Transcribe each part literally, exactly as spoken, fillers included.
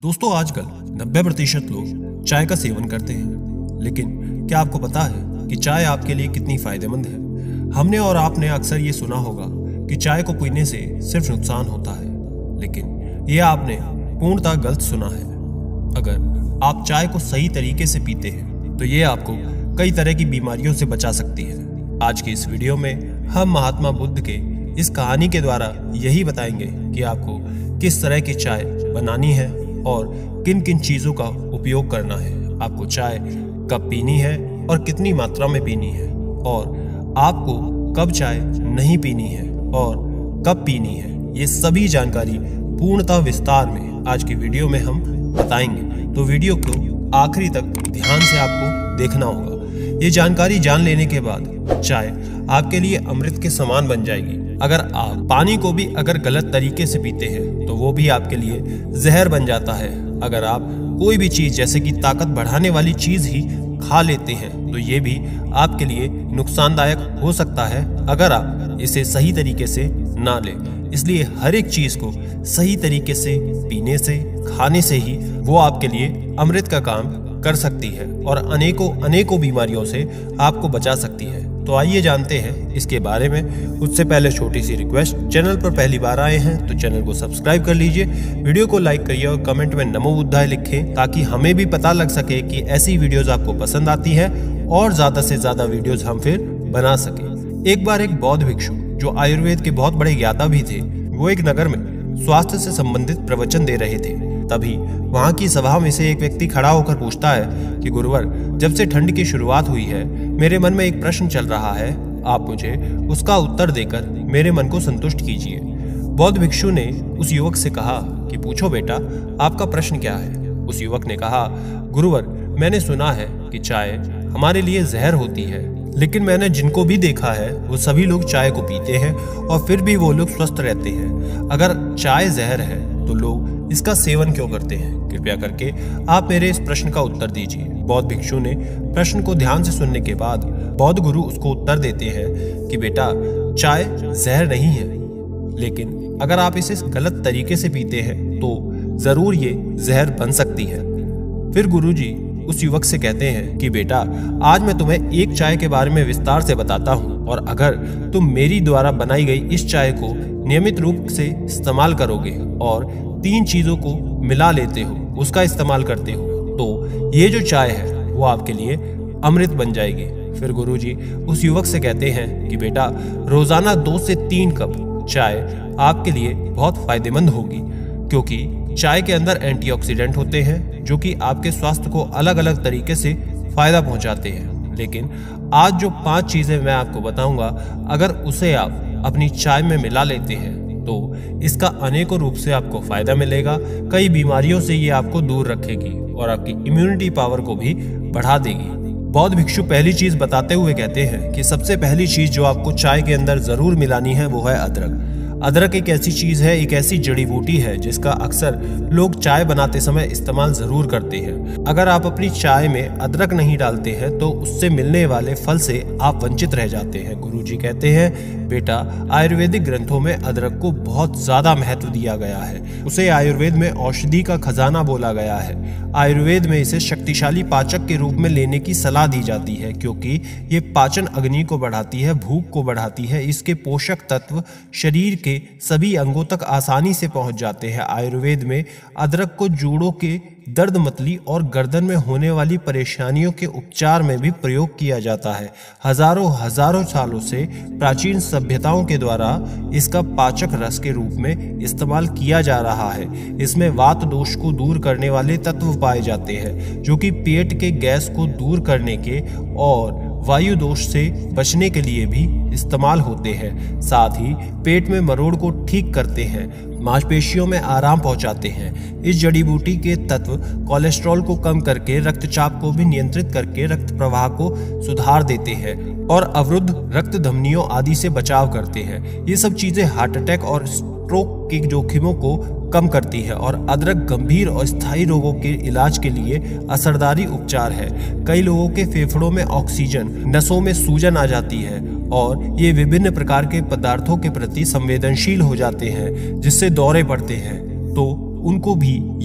दोस्तों, आजकल नब्बे प्रतिशत लोग चाय का सेवन करते हैं, लेकिन क्या आपको पता है कि चाय आपके लिए कितनी फायदेमंद है। हमने और आपने अक्सर ये सुना होगा कि चाय को पीने से सिर्फ नुकसान होता है, लेकिन ये आपने पूर्णतः गलत सुना है। अगर आप चाय को सही तरीके से पीते हैं तो ये आपको कई तरह की बीमारियों से बचा सकती है। आज के इस वीडियो में हम महात्मा बुद्ध के इस कहानी के द्वारा यही बताएंगे कि आपको किस तरह की चाय बनानी है और किन किन चीज़ों का उपयोग करना है। आपको चाय कब पीनी है और कितनी मात्रा में पीनी है, और आपको कब चाय नहीं पीनी है और कब पीनी है। ये सभी जानकारी पूर्णतः विस्तार में आज की वीडियो में हम बताएंगे, तो वीडियो को आखिरी तक ध्यान से आपको देखना होगा। ये जानकारी जान लेने के बाद चाय आपके लिए अमृत के समान बन जाएगी। अगर आप पानी को भी अगर गलत तरीके से पीते हैं तो वो भी आपके लिए जहर बन जाता है। अगर आप कोई भी चीज जैसे कि ताकत बढ़ाने वाली चीज ही खा लेते हैं तो ये भी आपके लिए नुकसानदायक हो सकता है अगर आप इसे सही तरीके से ना लें। इसलिए हर एक चीज को सही तरीके से पीने से, खाने से ही वो आपके लिए अमृत का काम कर सकती है और अनेकों अनेकों बीमारियों से आपको बचा सकती है। तो आइए जानते हैं इसके बारे में। उससे पहले छोटी सी रिक्वेस्ट, चैनल पर पहली बार आए हैं तो चैनल को सब्सक्राइब कर लीजिए, वीडियो को लाइक करिए और कमेंट में नमो बुद्धाय लिखें, ताकि हमें भी पता लग सके कि ऐसी वीडियोस आपको पसंद आती है और ज्यादा से ज्यादा वीडियोस हम फिर बना सके। एक बार एक बौद्ध भिक्षु जो आयुर्वेद के बहुत बड़े ज्ञाता भी थे, वो एक नगर में स्वास्थ्य से संबंधित प्रवचन दे रहे थे। तभी वहां की सभा में से एक व्यक्ति खड़ा होकर पूछता है कि गुरुवर, जब से ठंड की शुरुआत हुई है मेरे मन में एक प्रश्न चल रहा है, आप मुझे उसका उत्तर देकर मेरे मन को संतुष्ट कीजिए। बौद्ध भिक्षु ने उस युवक से कहा कि पूछो बेटा, आपका प्रश्न क्या है। उस युवक ने कहा, गुरुवर, मैंने सुना है कि चाय हमारे लिए जहर होती है, लेकिन मैंने जिनको भी देखा है वो सभी लोग चाय को पीते हैं और फिर भी वो लोग स्वस्थ रहते हैं। अगर चाय जहर है तो लोग इसका सेवन क्यों करते हैं? कृपया करके आप मेरे इस प्रश्न का उत्तर दीजिए। बौद्ध भिक्षु ने प्रश्न को ध्यान से सुनने के बाद बौद्ध गुरु उसको उत्तर देते हैं कि बेटा, चाय जहर नहीं है, लेकिन अगर आप इसे गलत तरीके से पीते हैं तो जरूर ये जहर बन सकती है। फिर गुरुजी उस युवक से कहते हैं कि बेटा, आज मैं तुम्हें एक चाय के बारे में विस्तार से बताता हूँ, और अगर तुम मेरी द्वारा बनाई गई इस चाय को नियमित रूप से इस्तेमाल करोगे और तीन चीजों को मिला लेते हो, उसका इस्तेमाल करते हो, तो ये जो चाय है वो आपके लिए अमृत बन जाएगी। फिर गुरुजी उस युवक से कहते हैं कि बेटा, रोजाना दो से तीन कप चाय आपके लिए बहुत फायदेमंद होगी, क्योंकि चाय के अंदर एंटीऑक्सीडेंट होते हैं जो कि आपके स्वास्थ्य को अलग अलग तरीके से फायदा पहुंचाते हैं। लेकिन आज जो पांच चीजें मैं आपको बताऊंगा, अगर उसे आप अपनी चाय में मिला लेते हैं तो इसका अनेकों रूप से आपको फायदा मिलेगा। कई बीमारियों से ये आपको दूर रखेगी और आपकी इम्यूनिटी पावर को भी बढ़ा देगी। बौद्ध भिक्षु पहली चीज बताते हुए कहते हैं कि सबसे पहली चीज जो आपको चाय के अंदर जरूर मिलानी है वो है अदरक। अदरक एक ऐसी चीज है, एक ऐसी जड़ी बूटी है जिसका अक्सर लोग चाय बनाते समय इस्तेमाल जरूर करते हैं। अगर आप अपनी चाय में अदरक नहीं डालते हैं तो उससे मिलने वाले फल से आप वंचित रह जाते हैं। गुरुजी कहते हैं, बेटा, आयुर्वेदिक ग्रंथों में अदरक को बहुत ज्यादा महत्व दिया गया है। उसे आयुर्वेद में औषधि का खजाना बोला गया है। आयुर्वेद में इसे शक्तिशाली पाचक के रूप में लेने की सलाह दी जाती है, क्योंकि ये पाचन अग्नि को बढ़ाती है, भूख को बढ़ाती है। इसके पोषक तत्व शरीर के सभी अंगों तक आसानी से पहुंच जाते हैं। आयुर्वेद में अदरक को जोड़ों के दर्द, मतली और गर्दन में होने वाली परेशानियों के उपचार में भी प्रयोग किया जाता है। हजारों हजारों सालों से प्राचीन सभ्यताओं के द्वारा इसका पाचक रस के रूप में इस्तेमाल किया जा रहा है। इसमें वात दोष को दूर करने वाले तत्व पाए जाते हैं, जो कि पेट के गैस को दूर करने के और वायु दोष से बचने के लिए भी इस्तेमाल होते हैं। साथ ही पेट में मरोड़ को ठीक करते हैं, मांसपेशियों में आराम पहुंचाते हैं। इस जड़ी बूटी के तत्व कोलेस्ट्रॉल को कम करके रक्तचाप को भी नियंत्रित करके रक्त प्रवाह को सुधार देते हैं और अवरुद्ध रक्त धमनियों आदि से बचाव करते हैं। ये सब चीजें हार्ट अटैक और स्ट्रोक के जोखिमों को कम करती है और अदरक गंभीर और स्थायी रोगों के इलाज के लिए असरदारी उपचार है। कई लोगों के फेफड़ों में ऑक्सीजन, नसों में सूजन आ जाती है और ये विभिन्न प्रकार के पदार्थों के प्रति संवेदनशील हो जाते हैं, जिससे दौरे पड़ते हैं, तो उनको भी ये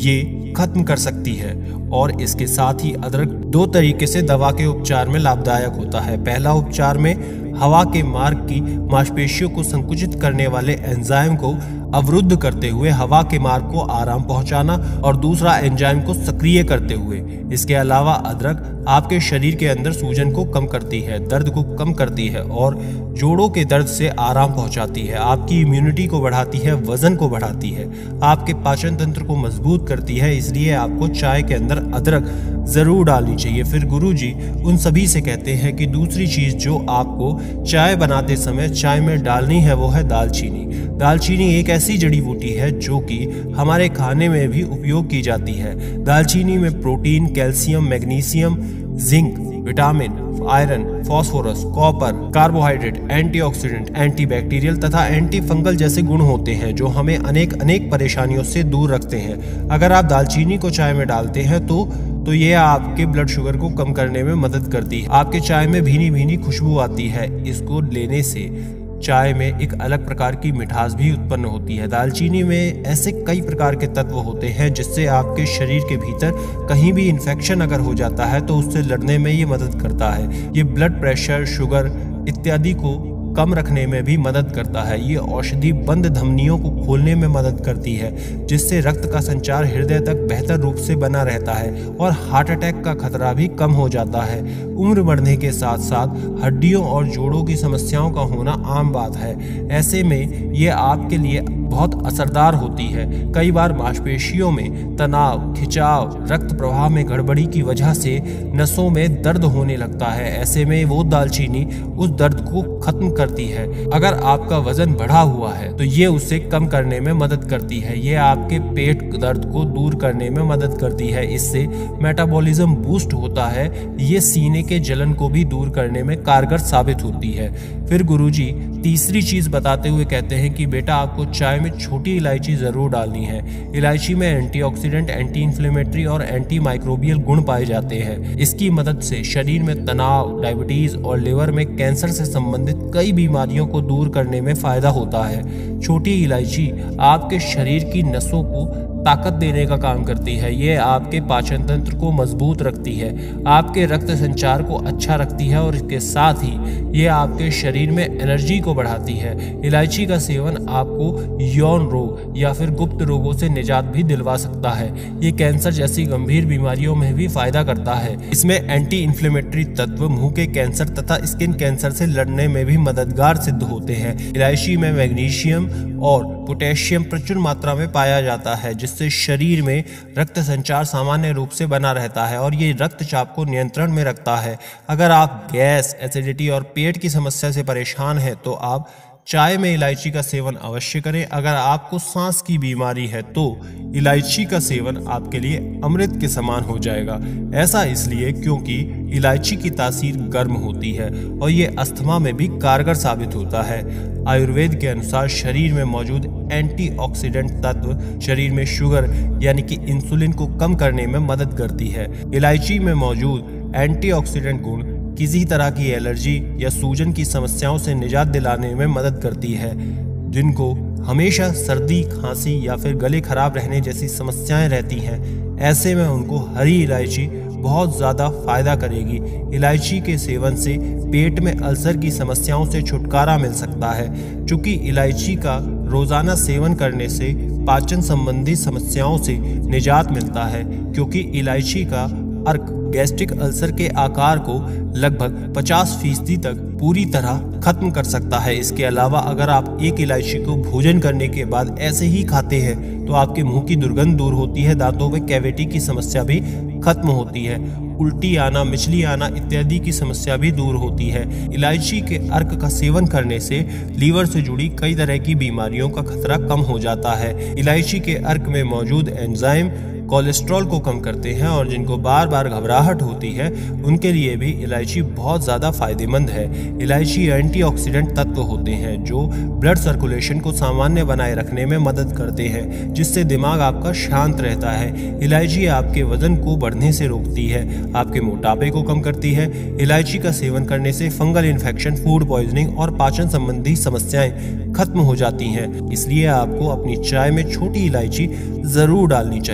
खत्म कर सकती है। और इसके साथ ही अदरक दो तरीके से दवा के उपचार में लाभदायक होता है। पहला उपचार में हवा के मार्ग की मांसपेशियों को संकुचित करने वाले एंजाइम को अवरुद्ध करते हुए हवा के मार्ग को आराम पहुंचाना, और दूसरा एंजाइम को सक्रिय करते हुए। इसके अलावा अदरक आपके शरीर के अंदर सूजन को कम करती है, दर्द को कम करती है और जोड़ों के दर्द से आराम पहुंचाती है। आपकी इम्यूनिटी को बढ़ाती है, वजन को बढ़ाती है, आपके पाचन तंत्र को मजबूत करती है। इसलिए आपको चाय के अंदर अदरक जरूर डालनी चाहिए। फिर गुरुजी उन सभी से कहते हैं कि दूसरी चीज जो आपको चाय बनाते समय चाय में डालनी है वो है दालचीनी। दालचीनी एक ऐसी जड़ी बूटी है जो कि हमारे खाने में भी उपयोग की जाती है। दालचीनी में protein, calcium, magnesium, zinc, vitamin, iron, phosphorus, copper, carbohydrate, antioxidant, antibacterial तथा एंटी फंगल जैसे गुण होते हैं जो हमें अनेक अनेक परेशानियों से दूर रखते हैं। अगर आप दालचीनी को चाय में डालते हैं तो तो ये आपके ब्लड शुगर को कम करने में मदद करती है। आपके चाय में भीनी भीनी खुशबू आती है। इसको लेने से चाय में एक अलग प्रकार की मिठास भी उत्पन्न होती है। दालचीनी में ऐसे कई प्रकार के तत्व होते हैं जिससे आपके शरीर के भीतर कहीं भी इन्फेक्शन अगर हो जाता है तो उससे लड़ने में ये मदद करता है। ये ब्लड प्रेशर, शुगर इत्यादि को कम रखने में भी मदद करता है। ये औषधि बंद धमनियों को खोलने में मदद करती है, जिससे रक्त का संचार हृदय तक बेहतर रूप से बना रहता है और हार्ट अटैक का खतरा भी कम हो जाता है। उम्र बढ़ने के साथ साथ हड्डियों और जोड़ों की समस्याओं का होना आम बात है। ऐसे में ये आपके लिए बहुत असरदार होती है। कई बार मांसपेशियों में तनाव, खिंचाव, रक्त प्रवाह में गड़बड़ी की वजह से नसों में दर्द होने लगता है। ऐसे में वो दालचीनी उस दर्द को खत्म करती है। अगर आपका वजन बढ़ा हुआ है तो ये उसे कम करने में मदद करती है। ये आपके पेट दर्द को दूर करने में मदद करती है। इससे मेटाबॉलिज्म बूस्ट होता है। ये सीने के जलन को भी दूर करने में कारगर साबित होती है। फिर गुरुजी तीसरी चीज बताते हुए कहते हैं कि बेटा आपको चाय में छोटी इलायची जरूर डालनी है। इलायची में एंटीऑक्सीडेंट, एंटी इन्फ्लेमेटरी और एंटी माइक्रोबियल गुण पाए जाते हैं। इसकी मदद से शरीर में तनाव, डायबिटीज और लिवर में कैंसर से संबंधित कई बीमारियों को दूर करने में फायदा होता है। छोटी इलायची आपके शरीर की नसों को ताकत देने का काम करती है। ये आपके पाचन तंत्र को मजबूत रखती है, आपके रक्त संचार को अच्छा रखती है और इसके साथ ही ये आपके शरीर में एनर्जी को बढ़ाती है। इलायची का सेवन आपको यौन रोग या फिर गुप्त रोगों से निजात भी दिलवा सकता है। ये कैंसर जैसी गंभीर बीमारियों में भी फायदा करता है। इसमें एंटी इन्फ्लेमेटरी तत्व मुंह के कैंसर तथा स्किन कैंसर से लड़ने में भी मददगार सिद्ध होते हैं। इलायची में मैग्नीशियम और पोटेशियम प्रचुर मात्रा में पाया जाता है, जिससे शरीर में रक्त संचार सामान्य रूप से बना रहता है और ये रक्तचाप को नियंत्रण में रखता है। अगर आप गैस, एसिडिटी और पेट की समस्या से परेशान हैं तो आप चाय में इलायची का सेवन अवश्य करें। अगर आपको सांस की बीमारी है तो इलायची का सेवन आपके लिए अमृत के समान हो जाएगा। ऐसा इसलिए क्योंकि इलायची की तासीर गर्म होती है और ये अस्थमा में भी कारगर साबित होता है। आयुर्वेद के अनुसार शरीर में मौजूद एंटीऑक्सीडेंट तत्व शरीर में शुगर यानी कि इंसुलिन को कम करने में मदद करती है। इलायची में मौजूद एंटीऑक्सीडेंट गुण किसी तरह की एलर्जी या सूजन की समस्याओं से निजात दिलाने में मदद करती है। जिनको हमेशा सर्दी, खांसी या फिर गले खराब रहने जैसी समस्याएं रहती हैं, ऐसे में उनको हरी इलायची बहुत ज़्यादा फायदा करेगी। इलायची के सेवन से पेट में अल्सर की समस्याओं से छुटकारा मिल सकता है। चूँकि इलायची का रोज़ाना सेवन करने से पाचन संबंधी समस्याओं से निजात मिलता है, क्योंकि इलायची का अर्क गैस्ट्रिक अल्सर के आकार को लगभग पचास फीसदी तक पूरी तरह खत्म कर सकता है। इसके अलावा अगर आप एक इलायची को भोजन करने के बाद ऐसे ही खाते हैं तो आपके मुंह की दुर्गंध दूर होती है, दांतों में कैविटी की समस्या भी खत्म होती है, उल्टी आना, मिचली आना इत्यादि की समस्या भी दूर होती है। इलायची के अर्क का सेवन करने से लीवर से जुड़ी कई तरह की बीमारियों का खतरा कम हो जाता है। इलायची के अर्क में मौजूद एंजाइम कोलेस्ट्रॉल को कम करते हैं और जिनको बार बार घबराहट होती है उनके लिए भी इलायची बहुत ज़्यादा फायदेमंद है। इलायची एंटीऑक्सीडेंट तत्व होते हैं जो ब्लड सर्कुलेशन को सामान्य बनाए रखने में मदद करते हैं, जिससे दिमाग आपका शांत रहता है। इलायची आपके वजन को बढ़ने से रोकती है, आपके मोटापे को कम करती है। इलायची का सेवन करने से फंगल इन्फेक्शन, फूड पॉइजनिंग और पाचन संबंधी समस्याएं खत्म हो जाती हैं। इसलिए आपको अपनी चाय में छोटी इलायची ज़रूर डालनी चाहिए। फिर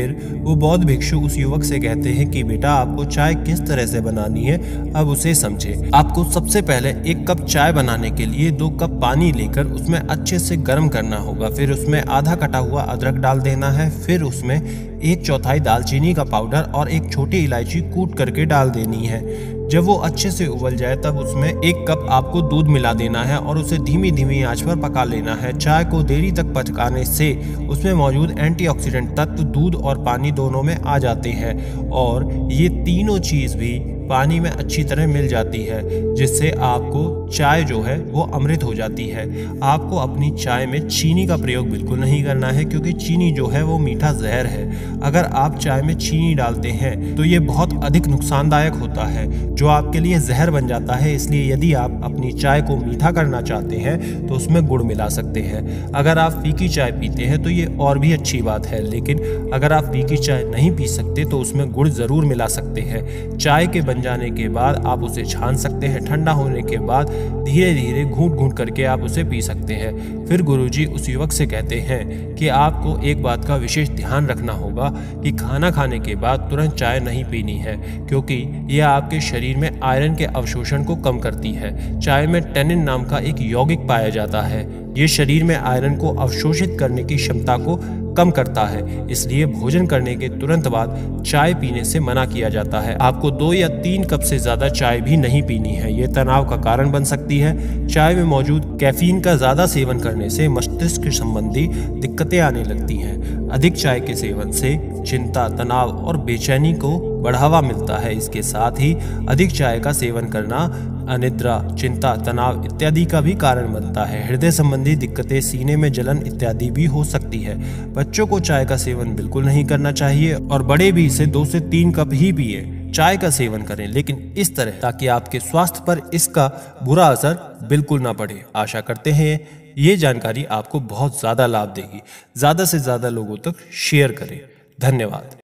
फिर वो बौद्ध भिक्षु उस युवक से कहते हैं कि बेटा, आपको चाय किस तरह से बनानी है अब उसे समझे। आपको सबसे पहले एक कप चाय बनाने के लिए दो कप पानी लेकर उसमें अच्छे से गर्म करना होगा। फिर उसमें आधा कटा हुआ अदरक डाल देना है। फिर उसमें एक चौथाई दालचीनी का पाउडर और एक छोटी इलायची कूट करके डाल देनी है। जब वो अच्छे से उबल जाए तब उसमें एक कप आपको दूध मिला देना है और उसे धीमी धीमी आंच पर पका लेना है। चाय को देरी तक पकाने से उसमें मौजूद एंटीऑक्सीडेंट तत्व दूध और पानी दोनों में आ जाते हैं और ये तीनों चीज भी पानी में अच्छी तरह मिल जाती है, जिससे आपको चाय जो है वो अमृत हो जाती है। आपको अपनी चाय में चीनी का प्रयोग बिल्कुल नहीं करना है, क्योंकि चीनी जो है वो मीठा जहर है। अगर आप चाय में चीनी डालते हैं तो ये बहुत अधिक नुकसानदायक होता है, जो आपके लिए जहर बन जाता है। इसलिए यदि आप अपनी चाय को मीठा करना चाहते हैं तो उसमें गुड़ मिला सकते हैं। अगर आप फीकी चाय पीते हैं तो ये और भी अच्छी बात है, लेकिन अगर आप फीकी चाय नहीं पी सकते तो उसमें गुड़ जरूर मिला सकते हैं। चाय के बन जाने के बाद आप उसे छान सकते हैं। ठंडा होने के बाद धीरे धीरे घूंट घूंट करके आप उसे पी सकते हैं। फिर गुरुजी उस युवक से कहते हैं कि आपको एक बात का विशेष ध्यान रखना होगा कि खाना खाने के बाद तुरंत चाय नहीं पीनी है, क्योंकि यह आपके शरीर में आयरन के अवशोषण को कम करती है। चाय में टेनिन नाम का एक यौगिक पाया जाता है। ये शरीर में आयरन को अवशोषित करने की क्षमता को कम करता है, इसलिए भोजन करने के तुरंत बाद चाय पीने से मना किया जाता है। आपको दो या तीन कप से ज्यादा चाय भी नहीं पीनी है, ये तनाव का कारण बन सकती है। चाय में मौजूद कैफीन का ज्यादा सेवन करने से मस्तिष्क संबंधी दिक्कतें आने लगती हैं। अधिक चाय के सेवन से चिंता, तनाव और बेचैनी को बढ़ावा मिलता है। इसके साथ ही अधिक चाय का सेवन करना अनिद्रा, चिंता, तनाव इत्यादि का भी कारण बनता है। हृदय संबंधी दिक्कतें, सीने में जलन इत्यादि भी हो सकती है। बच्चों को चाय का सेवन बिल्कुल नहीं करना चाहिए और बड़े भी इसे दो से तीन कप ही पिए। चाय का सेवन करें, लेकिन इस तरह ताकि आपके स्वास्थ्य पर इसका बुरा असर बिल्कुल ना पड़े। आशा करते हैं ये जानकारी आपको बहुत ज्यादा लाभ देगी। ज्यादा से ज्यादा लोगों तक शेयर करें। धन्यवाद।